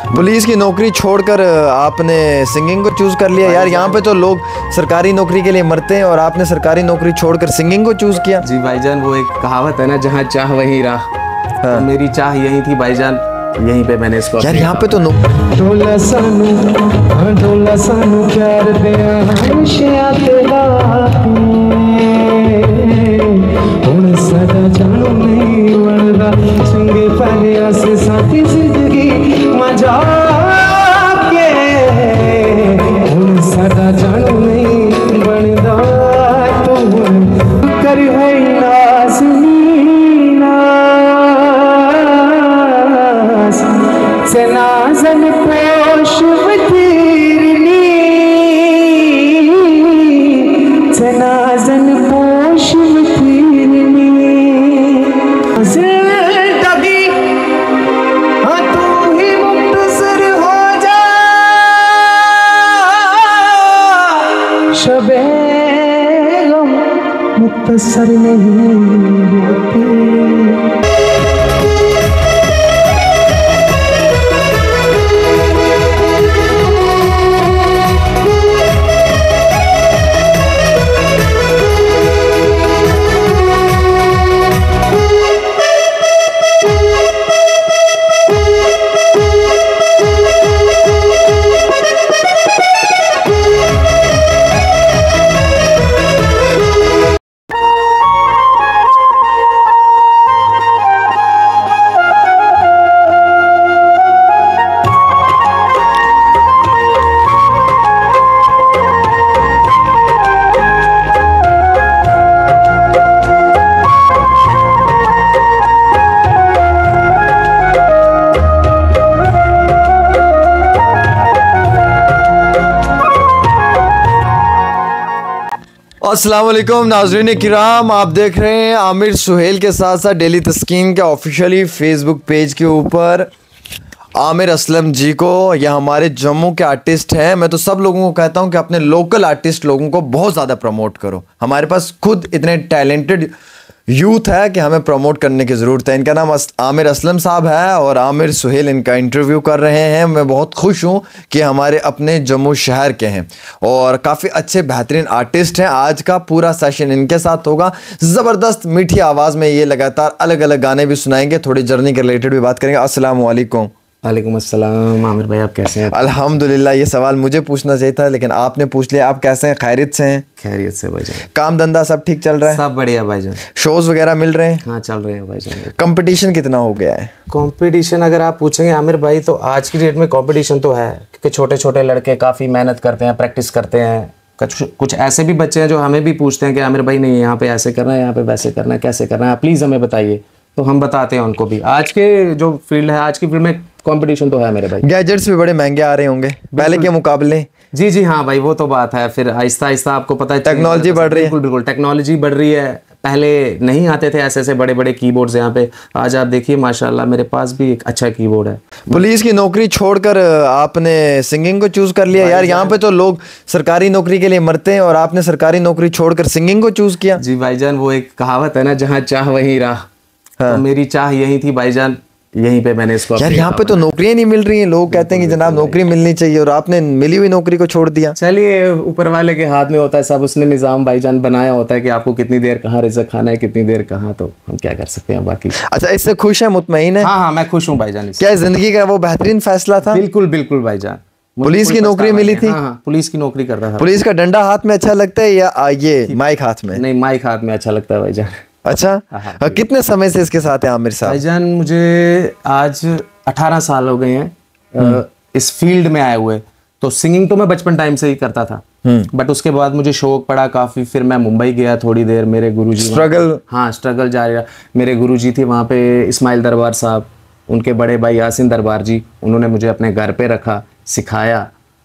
Police की नौकरी छोड़कर आपने सिंगिंग को चूज कर लिया। यार यहाँ पे तो लोग सरकारी नौकरी के लिए मरते हैं और आपने सरकारी नौकरी छोड़कर सिंगिंग को चूज किया। जी भाईजान, वो एक कहावत है ना, जहाँ चाह वहीं राह। तो मेरी चाह यही थी भाईजान, यहीं पे मैंने इसको। यार यहाँ पे तो ढोला सानू प्यार दिया हमेशा तेरा हुण सदा जानू नहीं बनदा चंगे पहले से साथी जिंदगी मजा के हुण सदा जानू नहीं बनदा तू कर है नाज़न पोश बतीरनी नाज़न पोश बतीरनी जिंदगी हाँ तू ही मुख्तसर हो जा शबे गम मुख्तसर नहीं होती। अस्सलाम वालेकुम नाज़रीन किराम, आप देख रहे हैं आमिर सुहेल के साथ साथ डेली तस्कीन के ऑफिशियली फेसबुक पेज के ऊपर आमिर असलम जी को। यह हमारे जम्मू के आर्टिस्ट हैं। मैं तो सब लोगों को कहता हूं कि अपने लोकल आर्टिस्ट लोगों को बहुत ज़्यादा प्रमोट करो। हमारे पास खुद इतने टैलेंटेड यूथ है कि हमें प्रमोट करने की ज़रूरत है। इनका नाम आमिर असलम साहब है और आमिर सुहेल इनका इंटरव्यू कर रहे हैं। मैं बहुत खुश हूं कि हमारे अपने जम्मू शहर के हैं और काफ़ी अच्छे बेहतरीन आर्टिस्ट हैं। आज का पूरा सेशन इनके साथ होगा। ज़बरदस्त मीठी आवाज़ में ये लगातार अलग अलग गाने भी सुनाएंगे, थोड़ी जर्नी के रिलेटेड भी बात करेंगे। अस्सलाम वालेकुम। वालेकुम अस्सलाम। आमिर भाई आप कैसे हैं? अल्हम्दुलिल्लाह। ये सवाल मुझे पूछना चाहिए था लेकिन आपने पूछ लिया। आप कैसे हैं? खैरियत से हैं? खैरियत से भाईजान। काम धंधा सब ठीक चल रहा है? सब बढ़िया भाईजान। शोज वगैरह मिल रहे हैं? हाँ चल रहे हैं भाईजान। कंपटीशन कितना हो गया है? कंपटीशन अगर आप पूछेंगे आमिर भाई तो आज की डेट में कंपटीशन तो है, क्योंकि छोटे छोटे लड़के काफ़ी मेहनत करते हैं, प्रैक्टिस करते हैं। कुछ ऐसे भी बच्चे हैं जो हमें भी पूछते हैं कि आमिर भाई नहीं यहाँ पे ऐसे करना है, यहाँ पे वैसे करना है, कैसे करना है, आप प्लीज़ हमें बताइए। तो हम बताते हैं उनको भी। आज के जो फील्ड है, आज की फील्ड में कंपटीशन तो है मेरे भाई। गैजेट्स भी बड़े महंगे आ रहे होंगे पहले के मुकाबले। जी जी हाँ भाई, वो तो बात है। फिर आहिस्ता आहिस्ता आपको पता है टेक्नोलॉजी बढ़ रही है। बिल्कुल बिल्कुल टेक्नोलॉजी बढ़ रही है। पहले नहीं आते थे ऐसे ऐसे बड़े बड़े कीबोर्ड्स यहाँ पे। आज आप देखिए माशाल्लाह मेरे पास भी एक अच्छा कीबोर्ड है। पुलिस की नौकरी छोड़कर आपने सिंगिंग को चूज कर लिया। यार यहाँ पे तो लोग सरकारी नौकरी के लिए मरते हैं और आपने सरकारी नौकरी छोड़कर सिंगिंग को चूज किया। जी भाईजान, वो एक कहावत है ना, जहाँ चाह वहीं राह। तो मेरी चाह यही थी भाईजान, यहीं पे मैंने इसको। यार यहाँ पे तो नौकरियां नहीं मिल रही हैं। लोग कहते हैं कि जनाब नौकरी मिलनी चाहिए और आपने मिली हुई नौकरी को छोड़ दिया। चलिए, ऊपर वाले के हाथ में होता है सब। उसने निजाम भाईजान बनाया होता है कि आपको कितनी देर कहाँ रिज़्क खाना है, कितनी देर कहाँ, तो हम क्या कर सकते हैं बाकी। अच्छा, इससे खुश है, मुतमईन है? हाँ हाँ मैं खुश हूँ भाईजान। क्या जिंदगी का वो बेहतरीन फैसला था? बिल्कुल बिल्कुल भाईजान। पुलिस की नौकरी मिली थी? हाँ, पुलिस की नौकरी करता था। पुलिस का डंडा हाथ में अच्छा लगता है या ये माइक हाथ में? नहीं, माइक हाथ में अच्छा लगता है भाईजान। अच्छा, कितने समय से इसके साथ है आमिर साहब? भाईजान मुझे आज 18 साल हो गए हैं इस फील्ड में आए हुए। तो सिंगिंग तो मैं बचपन टाइम से ही करता था, बट उसके बाद मुझे शौक पड़ा काफी। फिर मैं मुंबई गया थोड़ी देर, मेरे गुरुजी स्ट्रगल। हाँ स्ट्रगल जारी रहा। मेरे गुरुजी थे वहाँ पे इस्माइल दरबार साहब, उनके बड़े भाई यासिन दरबार जी, उन्होंने मुझे अपने घर पे रखा, सिखाया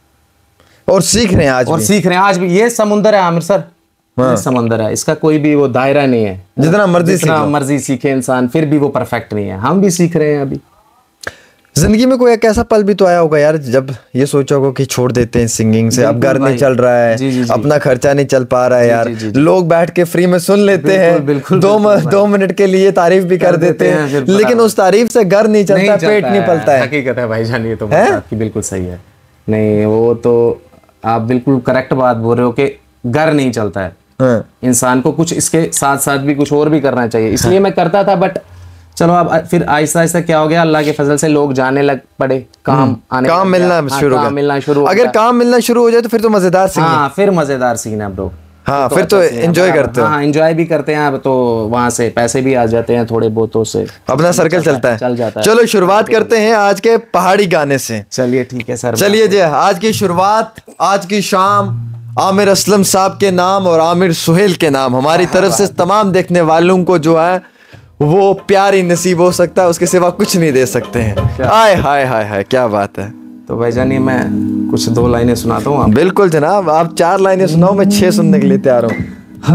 और सीख रहे हैं आज। और सीख रहे हैं आज भी। ये समुंदर है आमिर सर, ये समंदर है, इसका कोई भी वो दायरा नहीं है। जितना मर्जी सीखे इंसान, फिर भी वो परफेक्ट नहीं है। हम भी सीख रहे हैं अभी। जिंदगी में कोई एक ऐसा पल भी तो आया होगा यार जब ये सोचा होगा कि छोड़ देते हैं सिंगिंग से, अब घर नहीं चल रहा है, अपना खर्चा नहीं चल पा रहा है यार, लोग बैठ के फ्री में सुन लेते हैं, 2 मिनट के लिए तारीफ भी कर देते हैं, लेकिन उस तारीफ से घर नहीं चलता, पेट नहीं पलता है। हकीकत है भाईजान, ये तो बात आपकी बिल्कुल सही है। नहीं, वो तो आप बिल्कुल करेक्ट बात बोल रहे हो कि घर नहीं चलता है। इंसान को कुछ इसके साथ साथ भी कुछ और भी करना चाहिए, इसलिए मैं करता था। बट चलो अब फिर आहिस्ता आहिस्ता क्या हो गया, अल्लाह के फजल से लोग जाने लग पड़े, काम मिलना शुरू। अगर काम मिलना शुरू हो जाए तो फिर तो मजेदार सीन है। हाँ, फिर मजेदार सीन है ब्रो। हाँ, फिर तो एंजॉय करते हो। हाँ, एंजॉय भी करते हैं। अब तो वहां से पैसे भी आ जाते हैं थोड़े बहुतों से, अपना सर्कल चल जाता है। चलो शुरुआत करते हैं आज के पहाड़ी गाने से। चलिए ठीक है सर। चलिए जी, आज की शुरुआत, आज की शाम आमिर असलम साहब के नाम और आमिर सुहेल के नाम, हमारी तरफ से तमाम देखने वालों को जो है वो प्यार ही नसीब हो सकता है, उसके सिवा कुछ नहीं दे सकते हैं। हाय हाय हाय हाय, क्या बात है। तो भाईजान ये मैं कुछ 2 लाइनें सुनाता हूँ। बिल्कुल जनाब, आप 4 लाइनें सुनाओ, मैं 6 सुनने के लिए तैयार हूँ।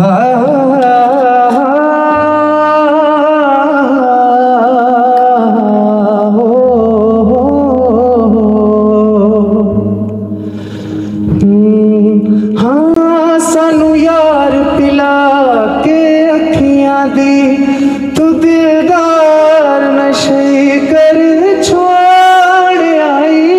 हाँ, सानू यार पिला के अखियां दी, तू दिलदार नशे कर छोड़ आई,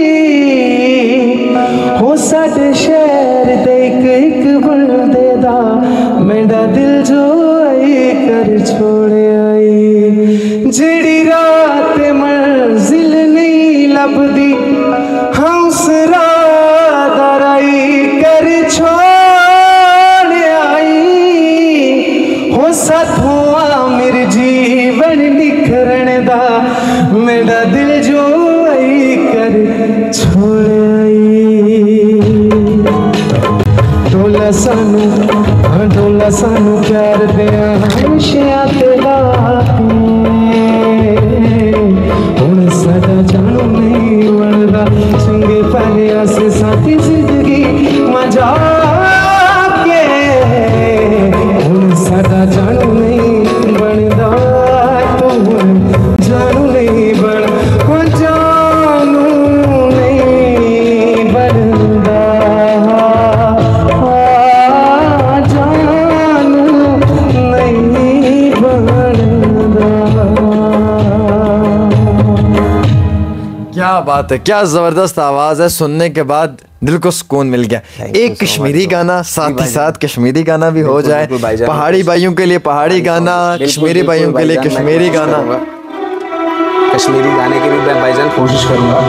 हो साडे शहर दे एक बंदे दा मेरा दिल जो आई कर छोड़ आई, जेड़ी रात मंजिल नहीं लभदी, हाँ उस रात दराई कर छोड़ आई, हो साथों मेरे जीवन निखरण दा मेरा दिल जो आई कर छोड़ आई। डोला सानू प्यार दिया हमेशा तेरा हुण साडा जानू नहीं बनदा, चंगे पहले से साथी जिंदगी मजा के, हुण साडा जानू नहीं बनदा, तू जानू नहीं बन, जानू नहीं बनदा, क्या बात है, क्या जबरदस्त आवाज है, सुनने के बाद दिल को सुकून मिल गया। एक कश्मीरी गाना साथ ही साथ कश्मीरी गाना भी हो जाए, पहाड़ी भाइयों के लिए पहाड़ी गाना, कश्मीरी भाइयों के लिए कश्मीरी गाना। कश्मीरी गाने की भी मैं भाईजान कोशिश करूंगा।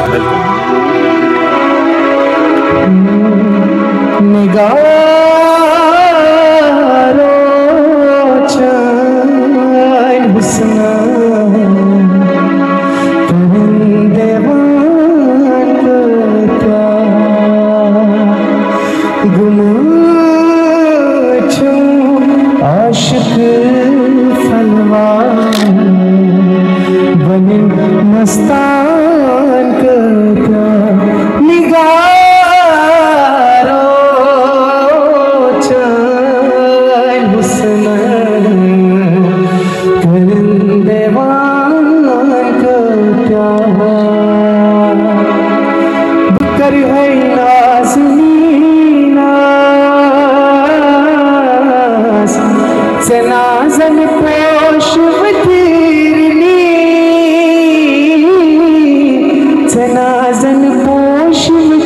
मस्तान का निगारो चैन हुस्न करंदेवान का प्यार कर है नाज़नीना से नाज़न पोश नाज़न पोश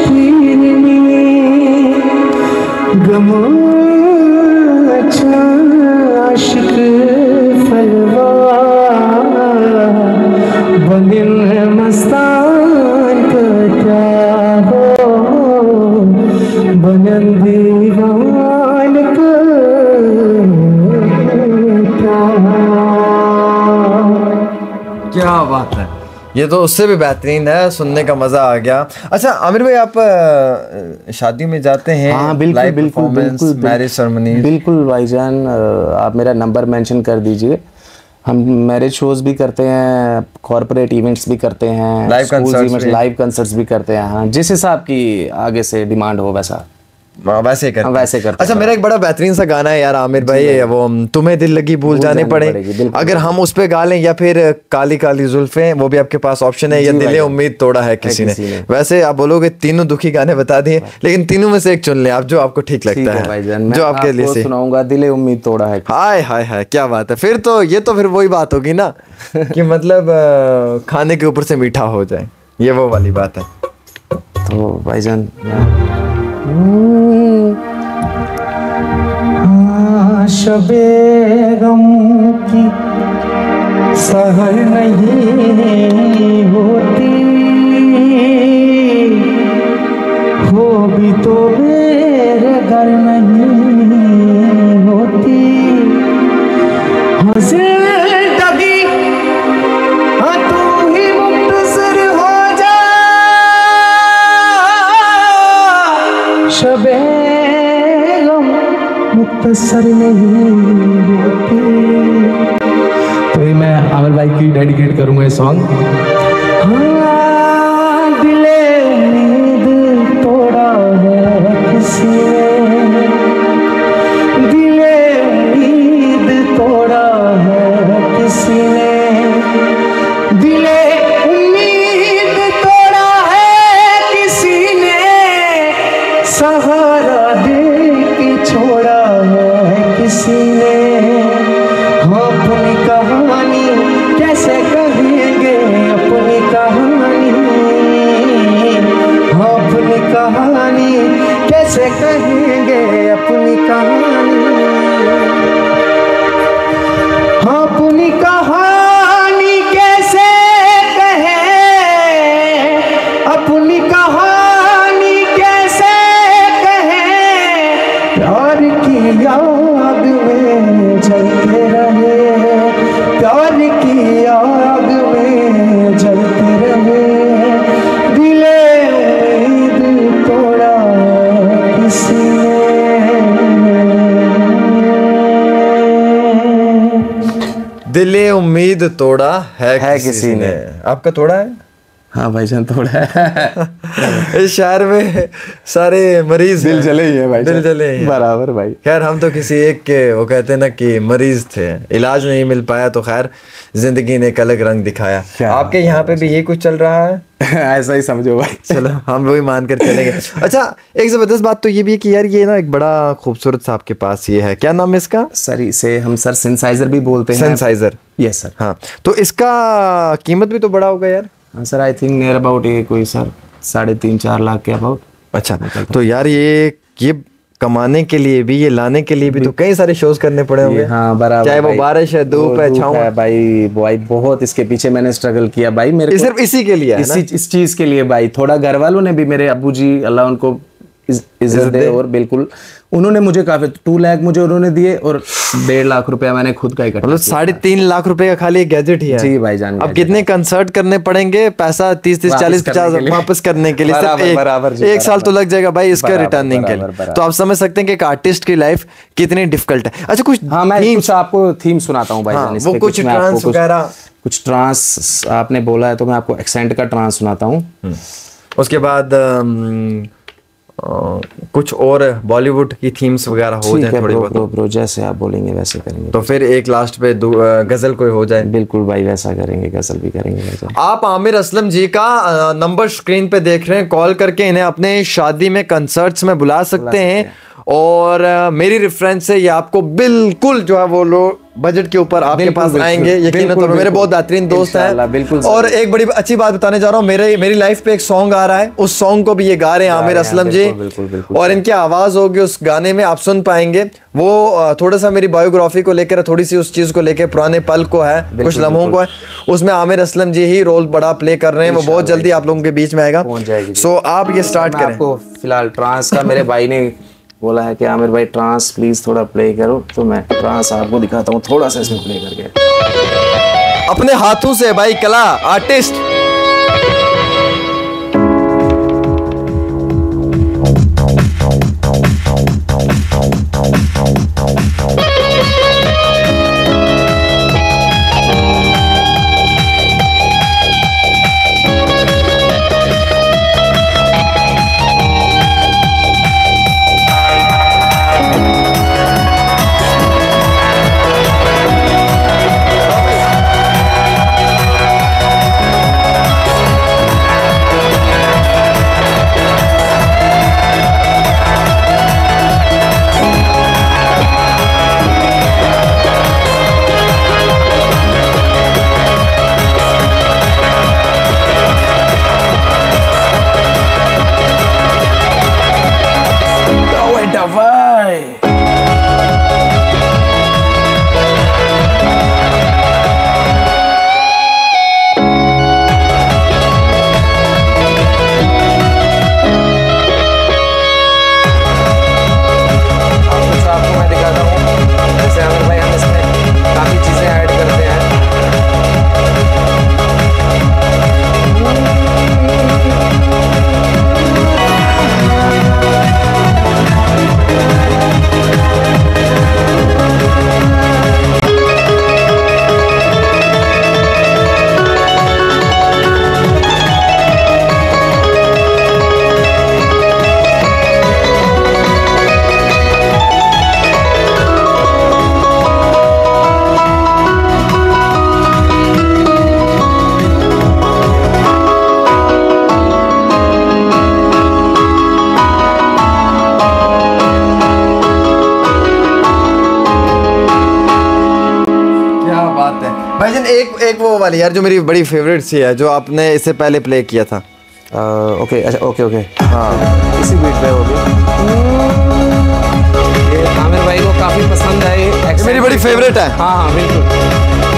गमो आशिक फलवा बनिल मस्तान का हो बनल दीवान का। क्या बात है, ये तो उससे भी बेहतरीन है, सुनने का मजा आ गया। अच्छा आमिर भाई, आप शादी में जाते हैं? हाँ बिल्कुल बिल्कुल, मैरिज सेरेमनी। बिल्कुल भाईजान, आप मेरा नंबर मेंशन कर दीजिए। हम मैरिज शोज भी करते हैं, कॉर्पोरेट इवेंट्स भी करते हैं, लाइव कंसर्ट्स भी करते हैं। हाँ, जिस हिसाब की आगे से डिमांड हो वैसा। वैसे ही करते वैसे करते अच्छा, मेरा एक बड़ा बेहतरीन सा गाना है यार आमिर भाई, वो तुम्हें दिल लगी भूल जाने पड़े, अगर हम उस पे गा लें, या फिर काली काली जुल्फें, वो भी आपके पास ऑप्शन है, या दिल उम्मीद तोड़ा है किसी ने। वैसे आप बोलोगे तीनों दुखी गाने बता दिए, लेकिन तीनों में से एक चुन ले आप, जो आपको ठीक लगता है, जो आपके लिए सही। सुनाऊंगा दिल उम्मीद तोड़ा है। हाय हाय हाय, क्या बात है। फिर तो ये तो फिर वही बात होगी ना कि मतलब खाने के ऊपर से मीठा हो जाए, ये वो वाली बात है। तो भाईजान शबे गम की सहर नहीं होती, हो भी तो मेरे घर नहीं होती। जिंदगी हाँ तू ही मुख्तसर हो जा, शबे गम मुख्तसर नहीं होती। तो ये मैं आमिर भाई की डेडिकेट करूंगा ये सॉन्ग। हाँ दिले उम्मीद तोड़ा है किसी ने, दिले उम्मीद तोड़ा है किसी ने, दिले उम्मीद तोड़ा है किसी ने, सहारा दे के छोड़ा है किसी ने। हाँ अपनी कहानी कैसे कहेंगे अपनी कहानी, हाँ अपनी कहानी कैसे कहेंगे अपनी कहानी, हाँ अपनी कहानी कैसे कहें, अपनी कहानी कैसे कहें, प्यार की आग में जलते रहे, प्यार की आग में जलते रहे, दिले उम्मीद तोड़ा किसी ने, दिले उम्मीद तोड़ा है किसी ने। आपका तोड़ा है? हाँ भाईजान थोड़ा है। इस शहर में सारे मरीज दिल जले ही है भाई, दिल जले ही हैं। बराबर भाई। खैर हम तो किसी एक के, वो कहते हैं ना कि मरीज थे, इलाज नहीं मिल पाया, तो खैर जिंदगी ने एक अलग रंग दिखाया। आपके यहाँ पे भी ये कुछ चल रहा है? ऐसा ही समझो भाई। चलो हम वही मान कर चलेंगे। अच्छा, एक जबरदस्त बात तो ये भी है कि यार ये ना एक बड़ा खूबसूरत सा आपके पास ये है, क्या नाम है इसका? सर इसे हम सर सिंथेसाइजर भी बोलते हैं। सिंथेसाइजर? Yes sir. हाँ, तो इसका कीमत भी तो बड़ा होगा यार? हाँ sir, I think near about ये कोई सर 3.5-4 लाख के अबाउट। अच्छा, तो यार ये कमाने के लिए भी, ये लाने के लिए भी तो कई सारे शोज करने पड़े होंगे। हाँ बराबर, चाहे वो बारिश है, धूप है, छाँव है। भाई बहुत इसके पीछे मैंने स्ट्रगल किया भाई। मेरे सिर्फ इसी के लिए है ना? इस चीज के लिए भाई। थोड़ा घर वालों ने भी, मेरे अब्बू जी अल्लाह उनको इज्जत दे, और बिल्कुल उन्होंने मुझे काफी 2 लाख मुझे उन्होंने दिए, और 1.5 लाख रुपया मैंने खुद का इकट्ठा। मतलब 3.5 लाख रुपए का खाली एक गैजेट ही है? जी भाईजान। अब कितने कंसर्ट करने पड़ेंगे, पैसा 30-30, 40-50 वापस करने के लिए? सिर्फ एक साल तो लग जाएगा भाई इसका रिटर्निंग के लिए। तो आप समझ सकते हैं कि एक आर्टिस्ट की लाइफ कितनी डिफिकल्ट है। अच्छा, कुछ हाँ मैं कुछ आपको थीम सुनाता हूँ भाईजान। वो कुछ ट्रांस वगैरह, कुछ ट्रांस आपने बोला है तो मैं आपको एक्सेंट का ट्रांस सुनाता हूँ। उसके बाद कुछ और बॉलीवुड की थीम्स वगैरह हो जाए थोड़ी बहुत। ब्रो जैसे आप बोलेंगे वैसे करेंगे। तो फिर एक लास्ट पे गजल कोई हो जाए। बिल्कुल भाई, वैसा करेंगे, गजल भी करेंगे वैसा। आप आमिर असलम जी का नंबर स्क्रीन पे देख रहे हैं, कॉल करके इन्हें अपने शादी में, कंसर्ट्स में बुला सकते हैं। और मेरी रेफरेंस से ये आपको बिल्कुल जो है वो लोग बजट के ऊपर आपके पास आएंगे, यकीनन। तो मेरे बहुत बेहतरीन दोस्त हैं। बिल्कुल। और एक बड़ी अच्छी बात बताने जा रहा हूँ, मेरी लाइफ पे एक सॉन्ग आ रहा है, उस सॉन्ग को भी ये गा रहे हैं आमिर असलम जी। और इनकी आवाज होगी उस गाने में, आप सुन पाएंगे। वो थोड़ा सा मेरी बायोग्राफी को लेकर, थोड़ी सी उस चीज को लेकर, पुराने पल को है, कुछ लम्हों को है, उसमें आमिर असलम जी ही रोल बड़ा प्ले कर रहे हैं। वो बहुत जल्दी आप लोगों के बीच में आएगा। सो आप ये स्टार्ट करें। आपको फिलहाल ट्रांस का मेरे भाई ने बोला है कि आमिर भाई ट्रांस प्लीज थोड़ा प्ले करो, तो मैं ट्रांस आपको दिखाता हूँ थोड़ा सा इसमें प्ले करके अपने हाथों से। भाई कला आर्टिस्ट। एक वो वाली यार जो मेरी बड़ी फेवरेट सी है, जो आपने इससे पहले प्ले किया था। ओके, अच्छा, ओके, हाँ, इसी बीट पे होगी। ये आमिर भाई को काफी पसंद है, ये मेरी बड़ी फेवरेट है। हाँ, बिल्कुल।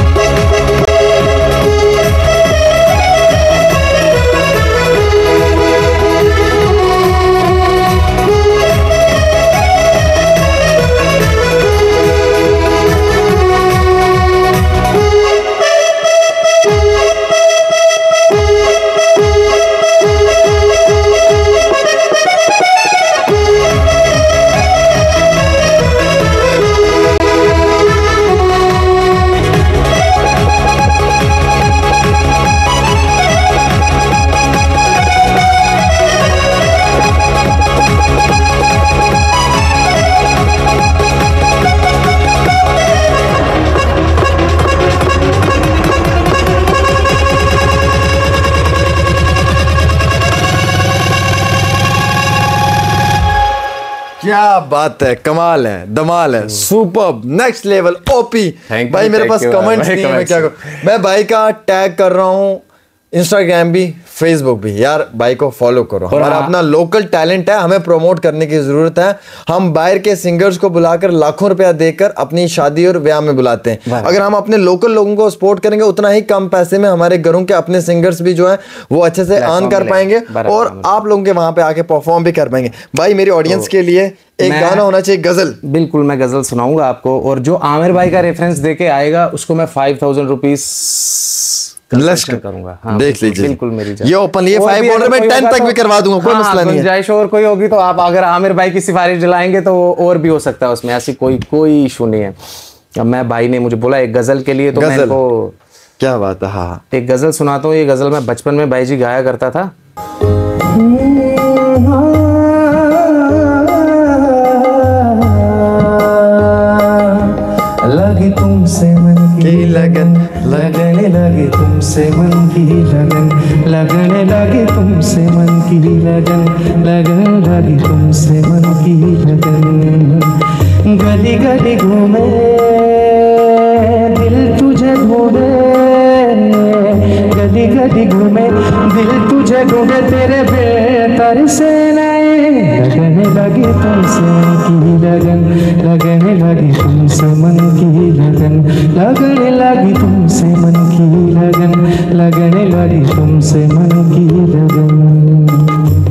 क्या बात है, कमाल है, दमाल है, सुपर, नेक्स्ट लेवल, ओपी। भाई मेरे पास कमेंट्स नहीं है, मैं क्या करूं। मैं भाई का टैग कर रहा हूं, इंस्टाग्राम भी, फेसबुक भी। यार भाई को फॉलो करो, हमारा अपना लोकल टैलेंट है, हमें प्रमोट करने की जरूरत है। हम बाहर के सिंगर्स को बुलाकर लाखों रुपया देकर अपनी शादी और ब्याह में बुलाते हैं। अगर हम अपने लोकल लोगों को सपोर्ट करेंगे, उतना ही कम पैसे में हमारे घरों के अपने सिंगर्स भी जो है वो अच्छे से अर्न कर पाएंगे और आप लोगों के वहां पे आके परफॉर्म भी कर पाएंगे। भाई मेरी ऑडियंस के लिए एक गाना होना चाहिए, गजल। बिल्कुल, मैं गजल सुनाऊंगा आपको, और जो आमिर भाई का रेफरेंस देके आएगा उसको मैं 5000 रुपीज करूंगा। हाँ, देख लीजिए, बिल्कुल मेरी ये ओपन, ये 5 ऑर्डर में 10 तक भी करवा दूंगा, कोई मसला नहीं है। गुंजाइश और कोई होगी तो आप अगर आमिर भाई की सिफारिश दिलाएंगे तो और भी हो सकता है उसमें, ऐसी कोई इशू नहीं है। अब मैं, भाई ने मुझे बोला एक गजल के लिए, तो मैं इनको, क्या बात है, हाँ, एक गजल सुनाता हूँ। ये गजल मैं बचपन में भाई जी गाया करता था। लगी तुमसे मन की लगन, लगने लगी तुमसे मन की लगन, लगने लगी तुमसे मन की लगन, लगने लगी तुमसे मन की लगन। गली गली घूमे दिल तुझे ढूंढे, गली गली घूमे दिल तुझे ढूंढे, तेरे बेहतर से नहीं। लगने लगी तुमसे मन की लगन, लगने लगी तुमसे मन की लगन, लगने लगी तुमसे मन की लगन, लगने लगी तुमसे मन की लगन।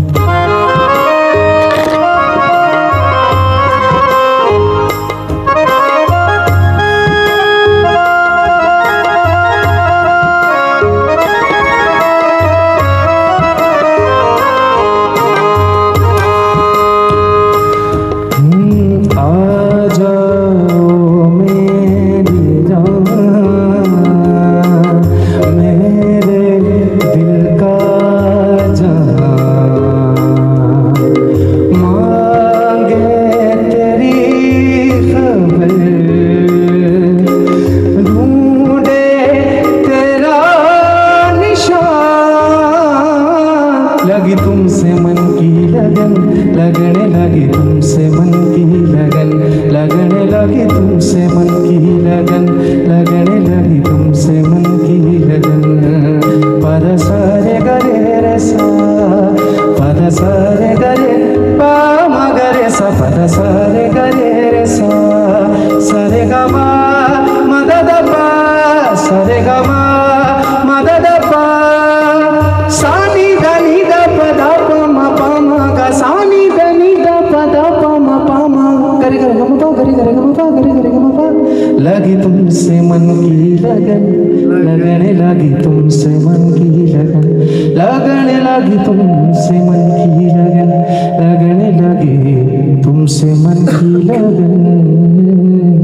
लगी तुमसे मन की लगन, लगने लगी तुमसे मन की लगन, लगने लगी तुमसे मन की लगन, लगने लगी तुमसे मन की लगन। पद सारे गरे रे सा, पद सारे गरे पा मगरे सा, पद सारे गरे रे सा, सरे ग मा मदद पा, सरे ग मा मदद पा, सानी धनी द पद प म प म ग, सानी धनी द पद प म प म, करे करे ग म प, करे करे ग म प, करे करे ग म प। लगी तुमसे मन की लगन, लगने लगी तुमसे मन की लगन, लगने लगी तुमसे मन की लगन, लगने लगी तुमसे मन की लगन।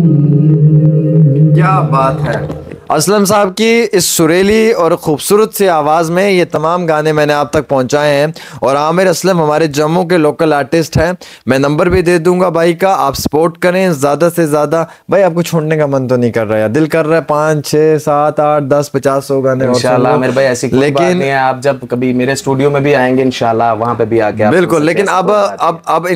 क्या बात है। असलम साहब की इस सुरीली और ख़ूबसूरत सी आवाज़ में ये तमाम गाने मैंने आप तक पहुंचाए हैं। और आमिर असलम हमारे जम्मू के लोकल आर्टिस्ट हैं। मैं नंबर भी दे दूंगा भाई का, आप सपोर्ट करें ज़्यादा से ज़्यादा। भाई आपको छोड़ने का मन तो नहीं कर रहा है, दिल कर रहा है 5, 6, 7, 8, 10, 50, 100 गाने इंशाल्लाह आमिर भाई, ऐसी कोई बात नहीं है। आप जब कभी मेरे स्टूडियो में भी आएंगे इंशाल्लाह वहाँ पे भी आके बिल्कुल। लेकिन अब इनके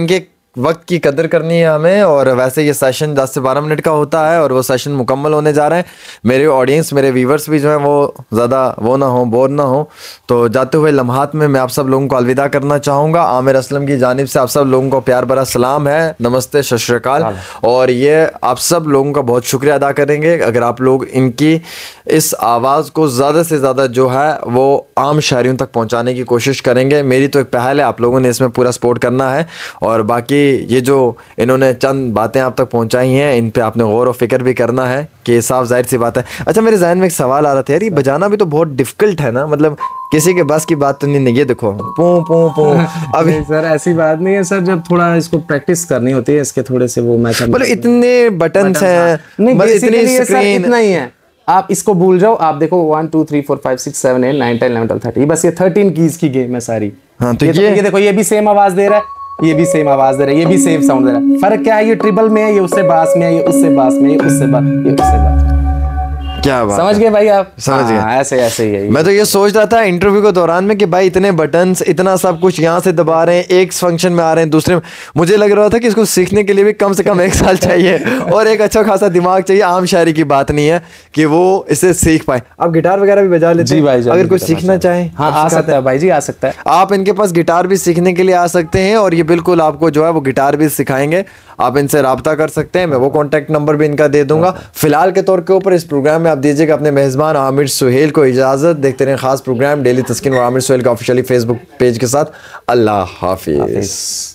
वक्त की कदर करनी है हमें। और वैसे ये सेशन 10 से 12 मिनट का होता है और वो सेशन मुकम्मल होने जा रहे हैं। मेरे ऑडियंस, मेरे व्यूवर्स भी जो है वो ज़्यादा वो ना हो, बोर ना हो। तो जाते हुए लम्हात में मैं आप सब लोगों को अलविदा करना चाहूँगा। आमिर असलम की जानिब से आप सब लोगों को प्यार भरा सलाम है, नमस्ते, सत श्री अकाल। और ये आप सब लोगों का बहुत शुक्रिया अदा करेंगे अगर आप लोग इनकी इस आवाज़ को ज़्यादा से ज़्यादा जो है वो आम शहरियों तक पहुँचाने की कोशिश करेंगे। मेरी तो एक पहल है, आप लोगों ने इसमें पूरा सपोर्ट करना है। और बाकी ये जो इन्होंने चंद बातें आप तक पहुंचाई हैं, इन पे आपने गौर और फिक्र भी करना है कि साफ जाहिर सी बात है। अच्छा, मेरे जहन में एक सवाल आ रहा था यार, ये बजाना भी तो बहुत डिफिकल्ट है ना, मतलब किसी के बस की बात तो नहीं। ये देखो पू पू पू। अभी सर ऐसी बात नहीं है सर, जब थोड़ा इसको प्रैक्टिस करनी होती है इसके थोड़े से वो मैच, मतलब इतने बटन्स हैं, इतनी स्क्रीन इतना ही है। आप इसको भूल जाओ, आप देखो 1 2 3 4 5 6 7 8 9 10 11 12 13, बस ये 13 कीज की गेम है सारी। हाँ, तो ये देखो, ये भी सेम आवाज दे रहा है, ये भी सेम आवाज दे रहा है, ये भी सेम साउंड दे रहा है। फर्क क्या है, ये ट्रिपल में है, ये उससे बास में है, ये उससे बास में, ये उससे बास, ये उससे बास। क्या बात, समझ गए भाई आप? समझ गए। ऐसे ऐसे ही है। मैं तो ये सोच रहा था इंटरव्यू के दौरान में कि भाई इतने बटन्स, इतना सब कुछ यहाँ से दबा रहे हैं, एक फंक्शन में आ रहे हैं, दूसरे में। मुझे लग रहा था कि इसको सीखने के लिए भी कम से कम 1 साल चाहिए और एक अच्छा खासा दिमाग चाहिए। आम शायरी की बात नहीं है कि वो इसे सीख पाए। आप गिटार वगैरह भी बजा लेते हैं? भाई, अगर कोई सीखना चाहे, हाँ आ सकता है भाई जी, आ सकता है। आप इनके पास गिटार भी सीखने के लिए आ सकते हैं और ये बिल्कुल आपको जो है वो गिटार भी सिखाएंगे। आप इनसे रब्ता कर सकते हैं, मैं वो कॉन्टैक्ट नंबर भी इनका दे दूंगा। फिलहाल के तौर के ऊपर इस प्रोग्राम में आप दीजिएगा अपने मेहजबान आमिर सुहेल को इजाज़त। देखते रहें खास प्रोग्राम डेली तस्कीन और आमिर सुहेल का ऑफिशियली फेसबुक पेज के साथ। अल्लाह हाफिज़।